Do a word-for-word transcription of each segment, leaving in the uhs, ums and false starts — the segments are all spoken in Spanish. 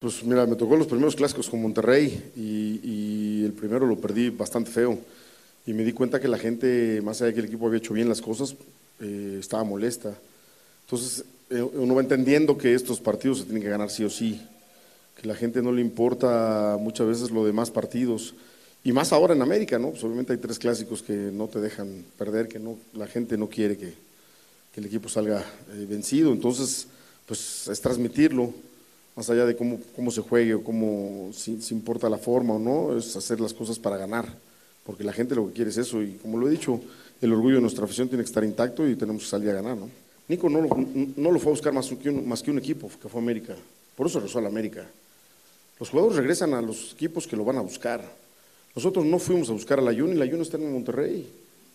Pues mira, me tocó los primeros clásicos con Monterrey y, y el primero lo perdí bastante feo y me di cuenta que la gente, más allá de que el equipo había hecho bien las cosas, eh, estaba molesta. Entonces eh, uno va entendiendo que estos partidos se tienen que ganar sí o sí, que la gente no le importa muchas veces lo demás partidos y más ahora en América, ¿no? Pues obviamente hay tres clásicos que no te dejan perder, que no, la gente no quiere que, que el equipo salga eh, vencido, entonces pues es transmitirlo. Más allá de cómo, cómo se juegue o cómo, si, si importa la forma o no, es hacer las cosas para ganar, porque la gente lo que quiere es eso, y como lo he dicho, el orgullo de nuestra afición tiene que estar intacto y tenemos que salir a ganar, ¿no? Nico no lo, no lo fue a buscar más que, un, más que un equipo, que fue América, por eso regresó a la América. Los jugadores regresan a los equipos que lo van a buscar. Nosotros no fuimos a buscar a la Jun y la Jun está en Monterrey.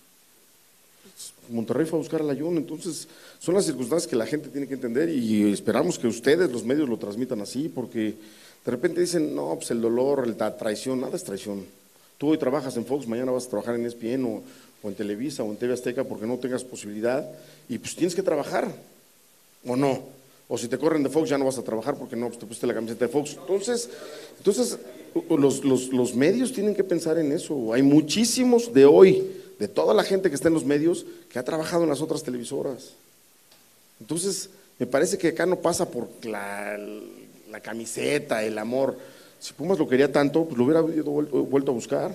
Monterrey fue a buscar a la Jun, entonces son las circunstancias que la gente tiene que entender y esperamos que ustedes, los medios, lo transmitan así, porque de repente dicen, no, pues el dolor, la traición, nada es traición. Tú hoy trabajas en Fox, mañana vas a trabajar en E S P N o, o en Televisa o en T V Azteca porque no tengas posibilidad y pues tienes que trabajar, o no, o si te corren de Fox ya no vas a trabajar porque no, pues te pusiste la camiseta de Fox. Entonces, entonces los, los, los medios tienen que pensar en eso, hay muchísimos de hoy, de toda la gente que está en los medios, que ha trabajado en las otras televisoras. Entonces, me parece que acá no pasa por la, la camiseta, el amor. Si Pumas lo quería tanto, pues lo hubiera vuelto a buscar.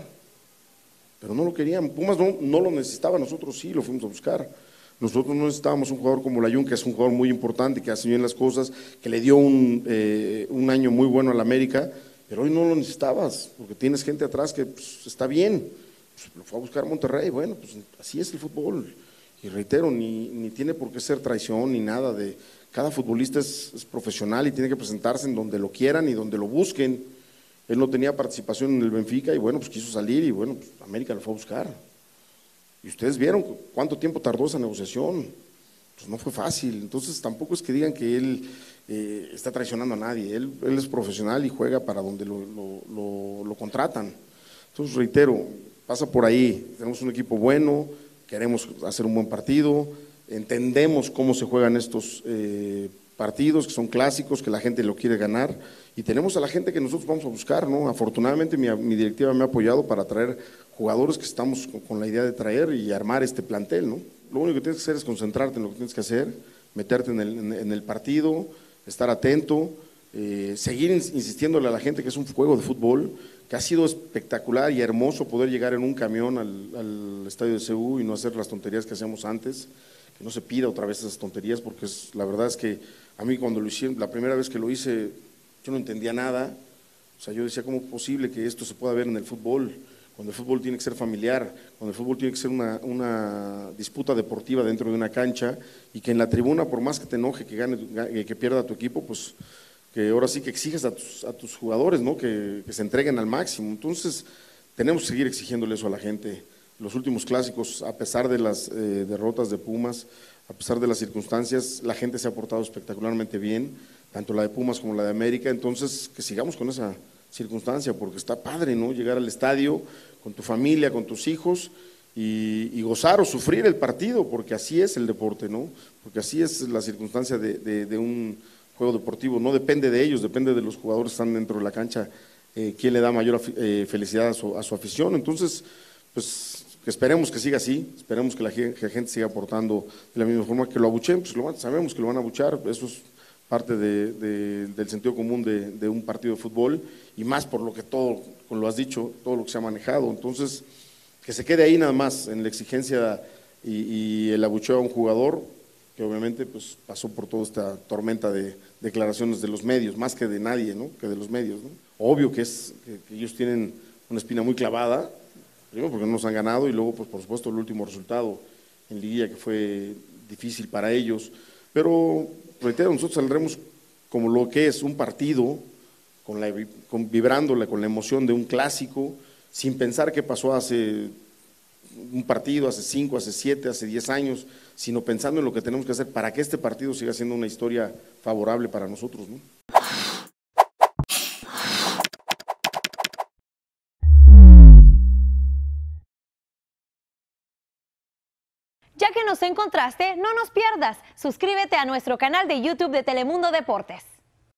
Pero no lo querían. Pumas no, no lo necesitaba, nosotros sí lo fuimos a buscar. Nosotros no necesitábamos un jugador como Layún, que es un jugador muy importante, que hace bien las cosas, que le dio un, eh, un año muy bueno a la América, pero hoy no lo necesitabas, porque tienes gente atrás que pues, está bien. Pues lo fue a buscar Monterrey, bueno, pues así es el fútbol, y reitero, ni, ni tiene por qué ser traición ni nada, de cada futbolista es, es profesional y tiene que presentarse en donde lo quieran y donde lo busquen. Él no tenía participación en el Benfica y bueno, pues quiso salir y bueno, pues América lo fue a buscar. Y ustedes vieron cuánto tiempo tardó esa negociación, pues no fue fácil, entonces tampoco es que digan que él eh, está traicionando a nadie, él, él es profesional y juega para donde lo, lo, lo, lo contratan. Entonces reitero, pasa por ahí, tenemos un equipo bueno, queremos hacer un buen partido, entendemos cómo se juegan estos eh, partidos, que son clásicos, que la gente lo quiere ganar, y tenemos a la gente que nosotros vamos a buscar, ¿no? Afortunadamente mi, mi directiva me ha apoyado para traer jugadores que estamos con, con la idea de traer y armar este plantel, ¿no? Lo único que tienes que hacer es concentrarte en lo que tienes que hacer, meterte en el, en, en el partido, estar atento, eh, seguir insistiéndole a la gente que es un juego de fútbol, que ha sido espectacular y hermoso poder llegar en un camión al, al estadio de C U y no hacer las tonterías que hacíamos antes, que no se pida otra vez esas tonterías, porque es, la verdad es que a mí cuando lo hicieron, la primera vez que lo hice, yo no entendía nada, o sea, yo decía, ¿cómo es posible que esto se pueda ver en el fútbol? Cuando el fútbol tiene que ser familiar, cuando el fútbol tiene que ser una, una disputa deportiva dentro de una cancha y que en la tribuna, por más que te enoje, que gane, que pierda tu equipo, pues que ahora sí que exiges a tus, a tus jugadores, ¿no? Que, que se entreguen al máximo. Entonces, tenemos que seguir exigiéndole eso a la gente. Los últimos clásicos, a pesar de las eh, derrotas de Pumas, a pesar de las circunstancias, la gente se ha portado espectacularmente bien, tanto la de Pumas como la de América, entonces que sigamos con esa circunstancia, porque está padre, ¿no? Llegar al estadio con tu familia, con tus hijos y, y gozar o sufrir el partido, porque así es el deporte, ¿no? Porque así es la circunstancia de, de, de un juego deportivo, no depende de ellos, depende de los jugadores que están dentro de la cancha, eh, quién le da mayor eh, felicidad a su, a su afición. Entonces, pues que esperemos que siga así, esperemos que la, que la gente siga aportando de la misma forma que lo abuchen, pues lo van, sabemos que lo van a abuchar, eso es parte de, de, del sentido común de, de un partido de fútbol y más por lo que todo, como lo has dicho, todo lo que se ha manejado. Entonces, que se quede ahí nada más en la exigencia y, y el abucheo a un jugador que obviamente pues pasó por toda esta tormenta de declaraciones de los medios, más que de nadie, ¿no? Que de los medios, ¿no? Obvio que es que, que ellos tienen una espina muy clavada, primero porque no nos han ganado y luego pues por supuesto el último resultado en liguilla que fue difícil para ellos, pero reitero, nosotros saldremos como lo que es un partido, con la, con, vibrándola con la emoción de un clásico, sin pensar qué pasó hace un partido, hace cinco, hace siete, hace diez años, sino pensando en lo que tenemos que hacer para que este partido siga siendo una historia favorable para nosotros, ¿no? Ya que nos encontraste, no nos pierdas. Suscríbete a nuestro canal de YouTube de Telemundo Deportes.